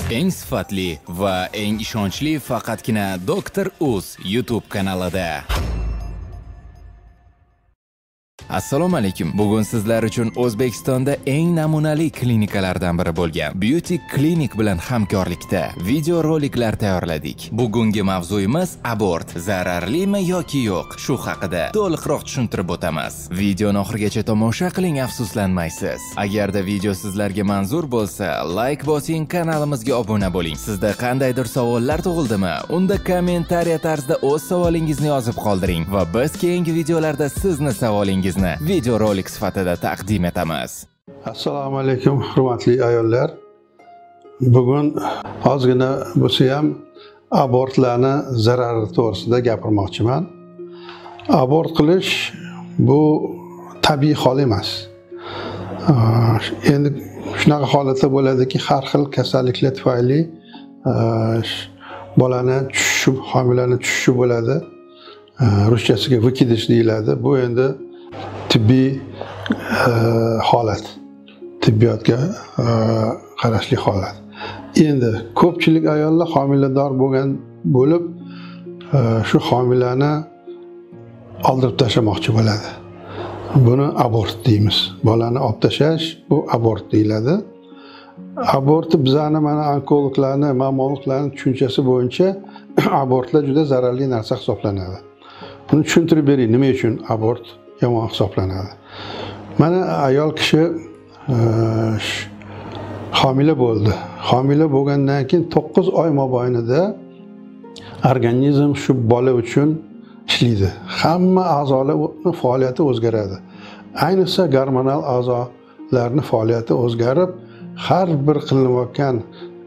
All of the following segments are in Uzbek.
Eng sifatli va eng ishonchli faqatgina Doktor Uz YouTube kanalida. Assalomu alaykum. Bugun sizlar uchun O'zbekistonda eng namunali klinikalardan biri bo'lgan Beauty Clinic bilan hamkorlikda video roliklar tayyorladik. Bugungi mavzuyimiz abort. Zararlimi yoki yo'q? Shu haqida to'liqroq tushuntirib o'tamiz. Videoni oxirigacha tomosha qiling, afsuslanmaysiz. Agarda video sizlarga manzur bo'lsa, like bosing, kanalimizga obuna bo'ling. Sizda qandaydir savollar tug'ildimi? Unda kommentariya tarzida o'z savolingizni yozib qoldiring va biz keyingi videolarda sizni savolingizni video rolik sifatida taqdim etamiz. Assalomu alaykum hurmatli ayollar. Bugun ozgina bo'lsa ham abortlarni zarari to'g'risida gapirmoqchiman. Abort qilish bu tabiiy hol emas. Endi shunaqa holatlar bo'ladiki, har xil kasalliklar tufayli bolani tushishi, homilani tushishi bo'ladi. Ruschasiga vykidish deyiladi. Bu endi tibbiy holat, tibbiyotga qarashli holat. Endi ko'pchilik ayollar homilador bo'lib shu homilani oldirib tashlamoqchi bo'ladi. Buni abort deymiz. Bolani olib tashlash bu abort deyiladi. Abort bizani mana onkologlarni, mammologlarning tushunchasi bo'yicha abortlar juda zararli narsa hisoblanadi. Buni tushuntirib bering, nima uchun abort yomon hisoblanadi. Mana ayol kishi homila bo'ldi. Homila bo'lgandan keyin 9 oy mobaynida organizm shu bola uchun ishlaydi. Hamma a'zolarning faoliyati o'zgaradi. Ayniqsa gormonal a'zolarning faoliyati o'zgarib, har bir qilinayotgan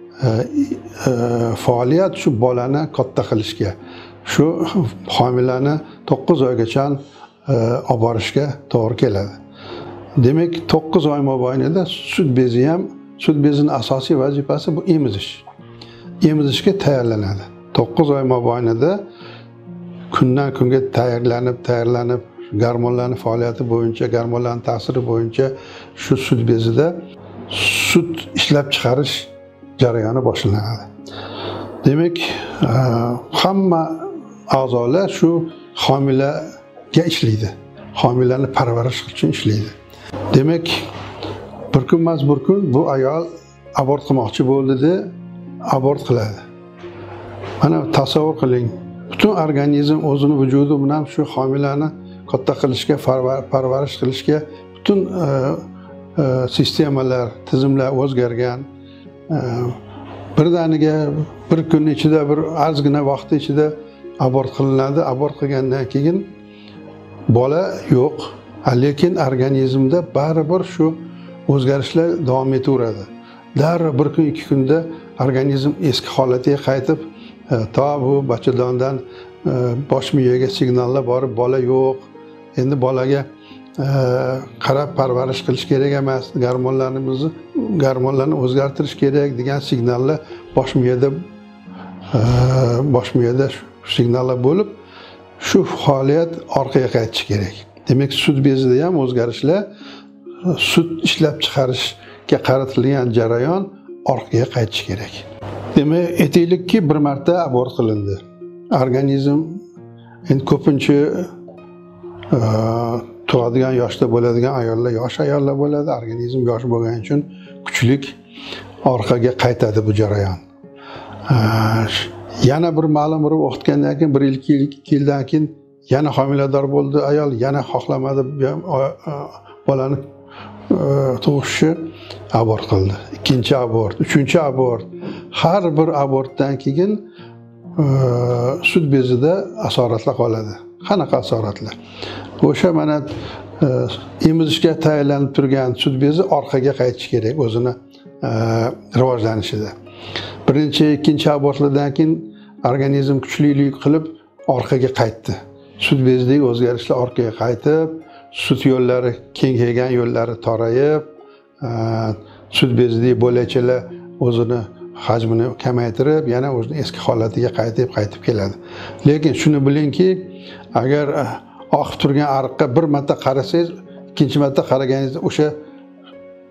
faoliyat shu bolani katta qilishga, shu homilani 9 oygacha olib borishga to'g'ri keladi. Demak, 9 oy mobaynida sut bezi ham, sut bezining asosiy vazifasi bu emizish. Emizishga tayyorlanadi. 9 oy mobaynida kundan kunga tayyorlanib, gormonlarning faoliyati bo'yicha, gormonlarning ta'siri bo'yicha shu sut bezida sut ishlab chiqarish jarayoni boshlanadi. Demak, hamma a'zolar shu homilaga ishlaydi. Homilani parvarish uchun ishlaydi. Demak, bir kun emas bir kun bu ayol abort qilmoqchi bo'ldi-da, abort qiladi. Mana tasavvur qiling, butun organizm o'zini vujudi bilan shu homilani katta qilishga, parvarish qilishga butun sistemalar, tizimlar o'zgargan. Birdaniga bir kun ichida, bir ozgina vaqt ichida abort qilinadi. Abort qilgandan keyin bola yo'q, lekin organizmda baribir shu o'zgarishlar davom etaveradi. Darrov bir kun, 2 kunda organizm eski holatiga qaytib, to bu bachadondan bosh miyaga signallar borib, bola yo'q. Endi bolaga qarab parvarish qilish kerak emas, gormonlarni o'zgartirish kerak degan signallar bosh miyada signallar bo'lib, shu faoliyat orqaga qaytishi kerak. Demak, sut bezida ham o'zgarishlar, sut ishlab chiqarishga qaratilgan jarayon orqaga qaytishi kerak. Demak, aytaylikki, bir marta abort qilindi. Organizm endi ko'pincha tug'adigan yoshda bo'ladigan ayollar, yosh ayollar bo'ladi. Organizm yosh bo'lgani uchun kuchlik orqaga qaytadi bu jarayon. Yana bir ma'lum bir o'tgandan keyin, 1-2 yildan keyin yana homilador bo'ldi ayol, yana xohlamadi bolani tug'ishni, abort qildi. Ikkinchi abort, uchinchi abort. Har bir abortdan keyin sut bezida asoratlar qoladi. Qanaqa asoratlar? O'sha mana emizishga tayyorlanib turgan sut bezi orqaga qaytishi kerak o'zini rivojlanishida. Birinchi, ikkinchi abortlardan keyin organizm kuchlilik qilib orqaga qaytdi. Sut bezidagi o'zgarishlar orqaga qaytib, sut yo'llari kengaygan, yo'llari torayib, sut bezidagi bo'lakchalar o'zini hajmini kamaytirib, yana o'zini eski holatiga qaytib keladi. Lekin shuni bilingki, agar oqib turgan ariqqa bir marta qarasangiz, ikkinchi marta qaraganingizda o'sha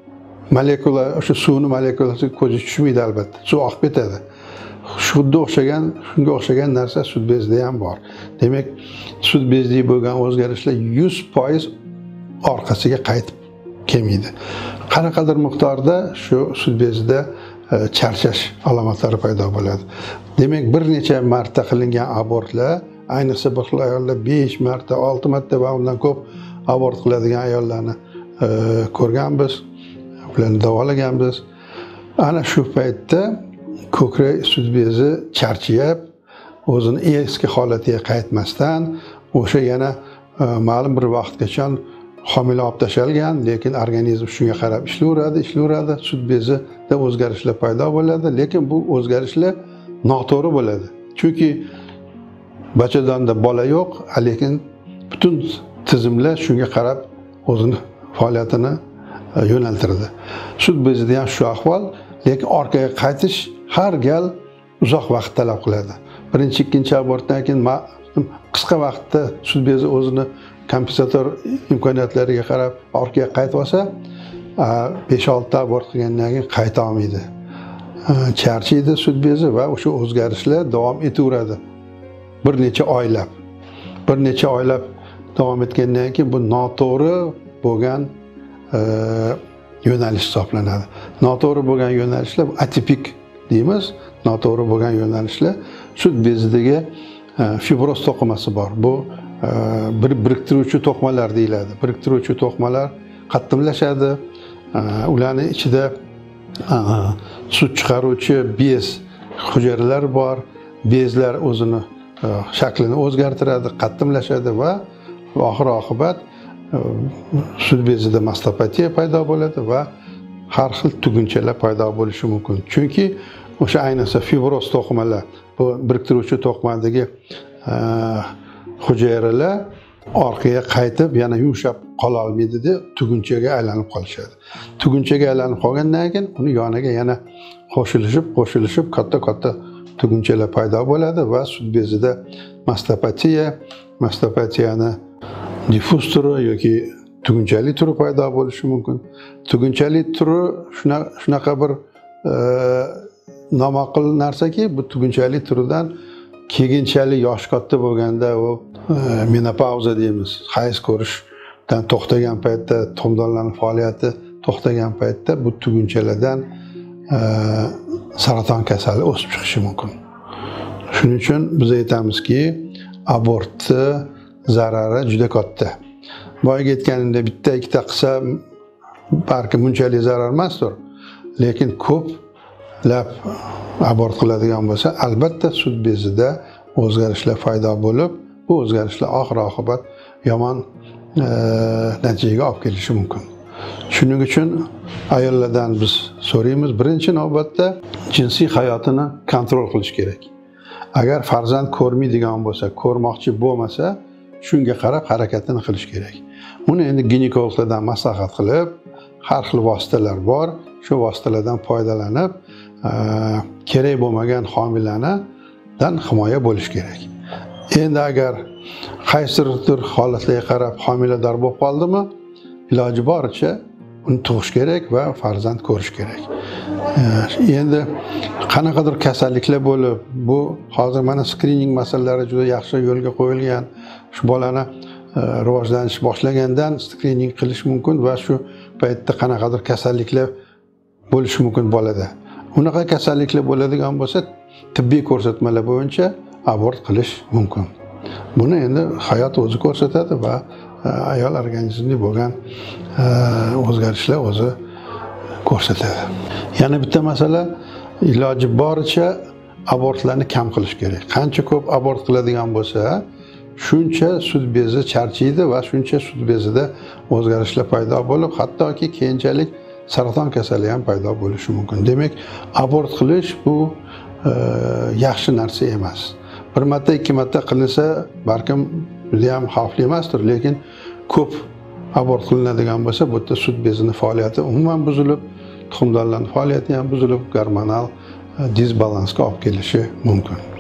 molekula, o'sha suvni molekulasi ko'zga tushmaydi albatta. Suv oqib ketadi. Shunga o'xshagan narsa sut bezida ham bor. Demak, sut bezida bo'lgan o'zgarishlar 100% orqasiga qaytib kelmaydi. Qanaqadir miqdorda shu sut bezida charchash alomatlari paydo bo'ladi. Demak, bir necha marta qilingan abortlar, ayniqsa bir xil ayollar 5 marta, 6 marta va undan ko'p abort qiladigan ayollarni ko'rganmiz, ularni davolaganmiz. Ana shu paytda ko'krak sut bezi charchayib, o'zini eski holatiga qaytmasdan, o'sha yana ma'lum bir vaqtgacha homila olib tashalgan, lekin organizm shunga qarab ishlayveradi, sut bezida o'zgarishlar paydo bo'ladi, lekin bu o'zgarishlar noto'g'ri bo'ladi. Chunki bachadonda bola yo'q, lekin butun tizimlar shunga qarab o'zini faoliyatini yo'naltiradi. Sut bezida ham shu ahvol, lekin orqaga qaytish har gal uzoq vaqt talab qiladi. Birinchi, ikkinchi abortdan keyin qisqa vaqtda sut bezi o'zini kompensator imkoniyatlariga qarab orqaga qaytib olsa, 5-6 ta abort qilgandan keyin qayta olmaydi. Charchaydi sut bezi va o'sha o'zgarishlar davom etaveradi. Bir necha oylab davom etgandan keyin bu noto'g'ri bo'lgan yo'nalish hisoblanadi. Noto'g'ri bo'lgan yo'nalishlar atipik deymiz. Noto'g'ri bo'lgan yo'nalishlar sut bezidagi fibroz to'qimasi bor. Bu biriktiruvchi to'qimalar deyiladi. Biriktiruvchi to'qimalar qattimlashadi. Ularning ichida sut chiqaruvchi bez hujayralar bor. Bezlar o'zini shaklini o'zgartiradi, qattimlashadi va oxir-oqibat sut bezida mastopatiya paydo bo'ladi va har xil tugunchalar paydo bo'lishi mumkin. Chunki o'sha ayniqsa fibroz to'qimalar, bu biriktiruvchi to'qimadagi hujayralar orqaga qaytib yana yumshab qola olmaydi deb tugunchaga aylanib qolishadi. Tugunchaga aylanib qolgandan keyin uni yoniga yana qo'shilishib katta tugunchalar paydo bo'ladi va sut bezida mastopatiyani diffuz turi yoki tugunchali turi paydo bo'lishi mumkin. Tugunchali turi shunaqa bir noma'qul narsaki, bu tugunchali turidan keyinchalik yosh katta bo'lganda u menopauza deymiz. Hayz ko'rishdan to'xtagan paytda, tuxumdonlarning faoliyati to'xtagan paytda bu tugunchalardan saraton kasali o'sib chiqishi mumkin. Shuning uchun biz aytamizki, abortni zarari juda katta. Boyaga aytganimda bitta ikkita qilsa balki bunchalik zarar emasdir, lekin ko'plab abort qiladigan bo'lsa, albatta sut bezida o'zgarishlar paydo bo'lib, bu o'zgarishlar oxir-oqibat yomon natijaga olib kelishi mumkin. Shuning uchun ayollardan biz so'raymiz, birinchi navbatda jinsiy hayotini kontrol qilish kerak. Agar farzand ko'rmaydigan bo'lsa, ko'rmoqchi bo'lmasa, shunga qarab harakatini qilish kerak. Uni endi ginekologlardan maslahat qilib, har xil vositalar bor, shu vositalardan foydalanib, kerak bo'lmagan homiladan himoya bo'lish kerak. Endi agar qaysidir holatlarga qarab homilador bo'lib qoldimi, iloji boricha uni tug'ish kerak va farzand ko'rish kerak. Endi qanaqadir kasalliklar bo'lib, bu hozir mana skrining masalalari juda yaxshi yo'lga qo'yilgan. Shu bolani rivojlanish boshlagandan skrining qilish mumkin va shu paytda qanaqadir kasalliklar bo'lishi mumkin bolada. Unaqa kasalliklar bo'ladigan bo'lsa, tibbiy ko'rsatmalar bo'yicha abort qilish mumkin. Buni endi hayot o'zi ko'rsatadi va ayol organizmida bo'lgan o'zgarishlar o'zi ko'rsatadi. Yana bitta masala, iloji boricha abortlarni kam qilish kerak. Qancha ko'p abort qiladigan bo'lsa, shuncha sut bezi charchaydi va shuncha sut bezida o'zgarishlar paydo bo'lib, hattoki keyinchalik saraton kasali ham paydo bo'lishi mumkin. Demak, abort qilish bu yaxshi narsa emas. Bir marta, ikki marta qilinsa, balkim juda ham xavfli emasdir, lekin ko'p abort qilinadigan bo'lsa, bu yerda sut bezini faoliyati umuman buzilib, tuxumdonlarning faoliyati ham buzilib, gormonal disbalansga olib kelishi mumkin.